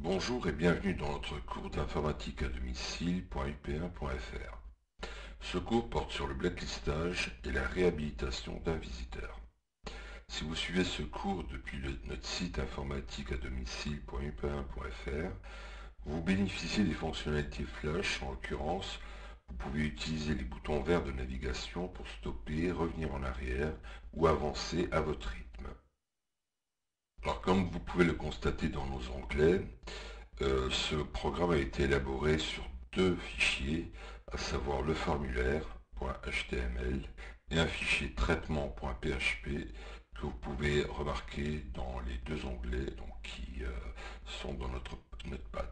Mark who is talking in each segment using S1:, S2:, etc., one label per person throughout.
S1: Bonjour et bienvenue dans notre cours d'informatique à domicile.up1.fr. Ce cours porte sur le blacklistage et la réhabilitation d'un visiteur. Si vous suivez ce cours depuis notre site informatique à domicile.up1.fr, vous bénéficiez des fonctionnalités flash. En l'occurrence, vous pouvez utiliser les boutons verts de navigation pour stopper, revenir en arrière ou avancer à votre rythme. Alors comme vous pouvez le constater dans nos onglets, ce programme a été élaboré sur deux fichiers, à savoir le formulaire.html et un fichier traitement.php que vous pouvez remarquer dans les deux onglets qui sont dans notre Notepad.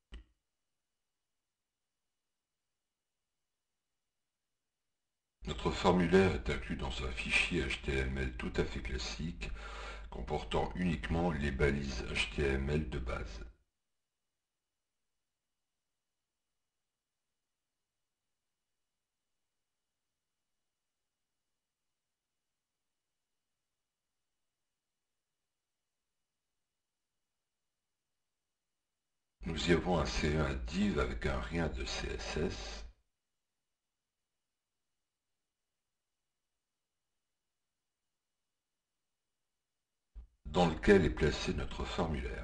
S1: Notre formulaire est inclus dans un fichier HTML tout à fait classique, comportant uniquement les balises HTML de base. Nous y avons inséré un div avec un rien de CSS, dans lequel est placé notre formulaire.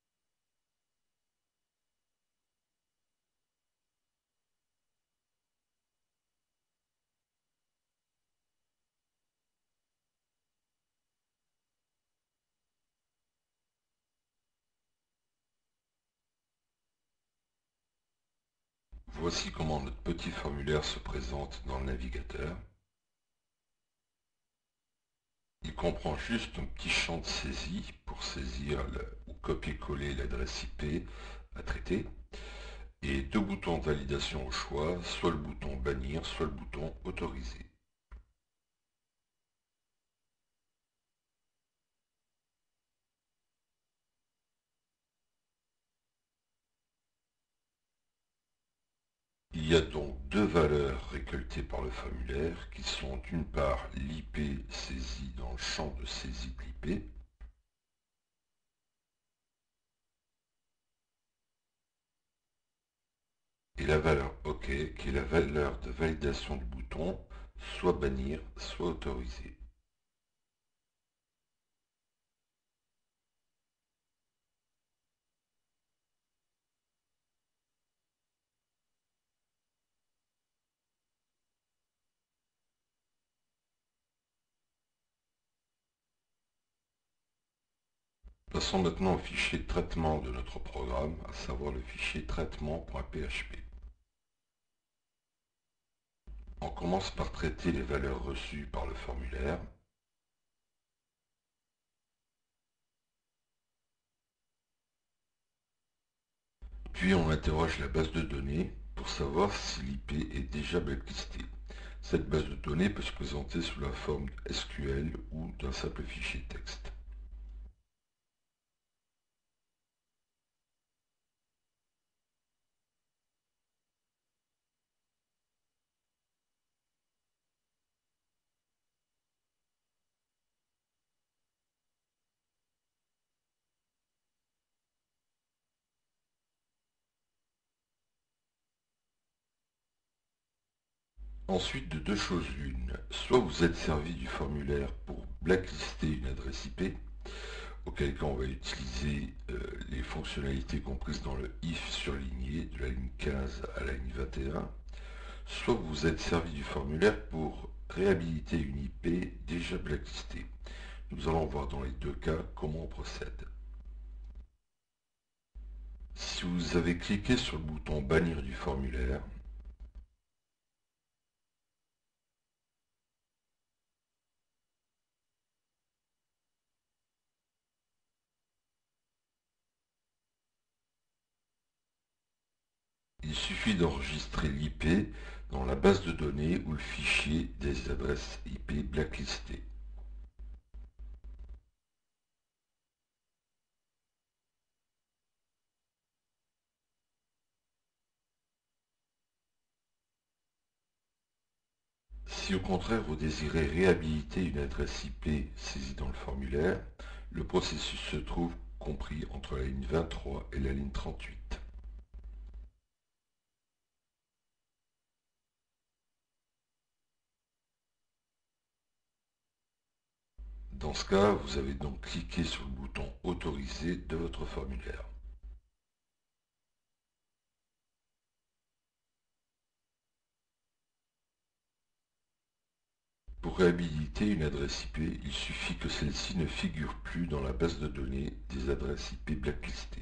S1: Voici comment notre petit formulaire se présente dans le navigateur. Il comprend juste un petit champ de saisie pour saisir ou copier-coller l'adresse IP à traiter et deux boutons de validation au choix, soit le bouton bannir, soit le bouton autoriser. Il y a donc deux valeurs récoltées par le formulaire qui sont d'une part l'IP saisie dans le champ de saisie de l'IP et la valeur OK qui est la valeur de validation du bouton, soit bannir, soit autoriser. Passons maintenant au fichier de traitement de notre programme, à savoir le fichier traitement.php. On commence par traiter les valeurs reçues par le formulaire. Puis on interroge la base de données pour savoir si l'IP est déjà blacklistée. Cette base de données peut se présenter sous la forme SQL ou d'un simple fichier texte. Ensuite, de deux choses l'une, soit vous êtes servi du formulaire pour blacklister une adresse IP, auquel cas on va utiliser les fonctionnalités comprises dans le if surligné de la ligne 15 à la ligne 21, soit vous vous êtes servi du formulaire pour réhabiliter une IP déjà blacklistée. Nous allons voir dans les deux cas comment on procède. Si vous avez cliqué sur le bouton bannir du formulaire, il suffit d'enregistrer l'IP dans la base de données ou le fichier des adresses IP blacklistées. Si au contraire vous désirez réhabiliter une adresse IP saisie dans le formulaire, le processus se trouve compris entre la ligne 23 et la ligne 38. Dans ce cas, vous avez donc cliqué sur le bouton Autoriser de votre formulaire. Pour réhabiliter une adresse IP, il suffit que celle-ci ne figure plus dans la base de données des adresses IP blacklistées.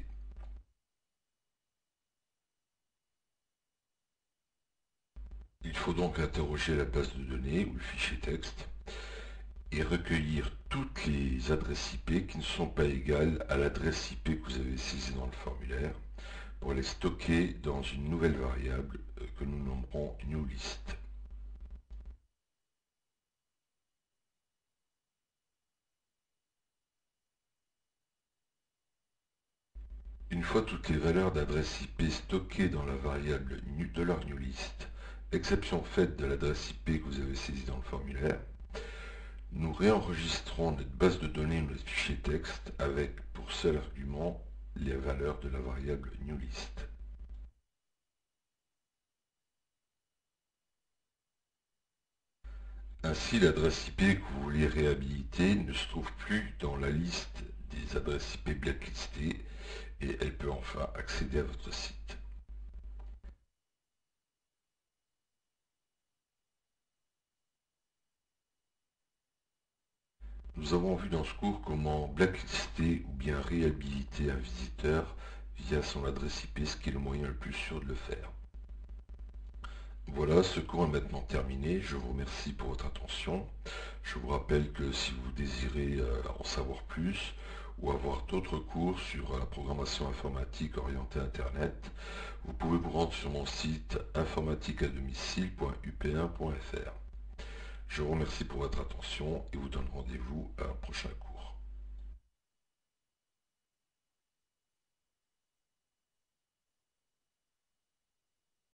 S1: Il faut donc interroger la base de données ou le fichier texte et recueillir toutes les adresses IP qui ne sont pas égales à l'adresse IP que vous avez saisie dans le formulaire pour les stocker dans une nouvelle variable que nous nommerons newList. Une fois toutes les valeurs d'adresse IP stockées dans la variable de leur newList, exception faite de l'adresse IP que vous avez saisie dans le formulaire, nous réenregistrons notre base de données ou notre fichier texte avec pour seul argument les valeurs de la variable newList. Ainsi, l'adresse IP que vous voulez réhabiliter ne se trouve plus dans la liste des adresses IP blacklistées et elle peut enfin accéder à votre site. Nous avons vu dans ce cours comment blacklister ou bien réhabiliter un visiteur via son adresse IP, ce qui est le moyen le plus sûr de le faire. Voilà, ce cours est maintenant terminé. Je vous remercie pour votre attention. Je vous rappelle que si vous désirez en savoir plus ou avoir d'autres cours sur la programmation informatique orientée Internet, vous pouvez vous rendre sur mon site informatiqueadomicile.up1.fr. Je vous remercie pour votre attention et vous donne rendez-vous à un prochain cours.